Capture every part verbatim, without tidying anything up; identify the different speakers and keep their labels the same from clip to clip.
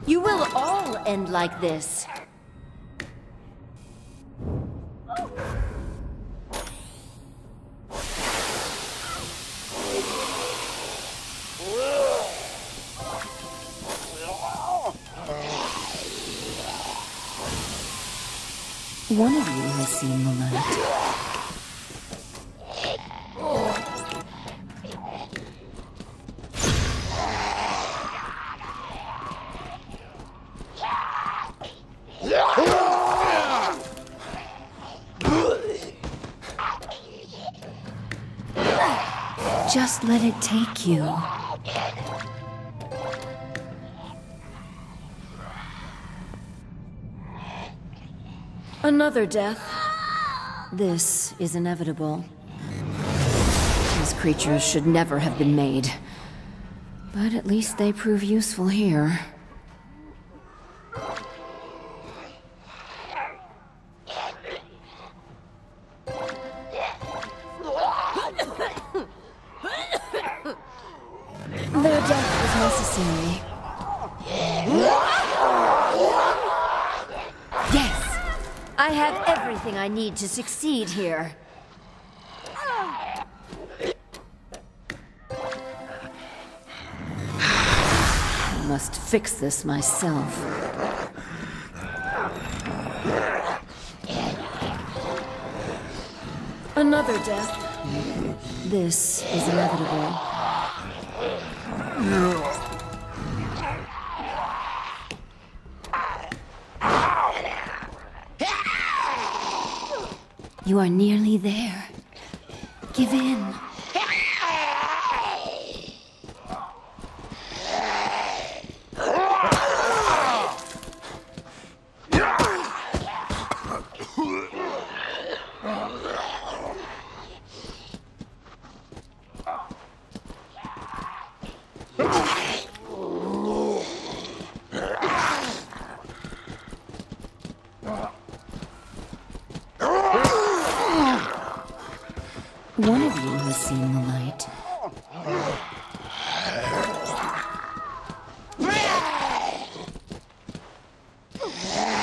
Speaker 1: You will all end like this. One of you has seen the light. Just let it take you. Another death. This is inevitable. These creatures should never have been made. But at least they prove useful here. Their death was necessary. Yes! I have everything I need to succeed here. I must fix this myself. Another death. This is inevitable. You are nearly there. Give in. One of you has seen the light.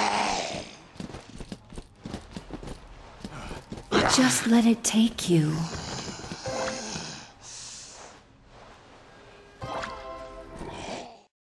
Speaker 1: Just let it take you.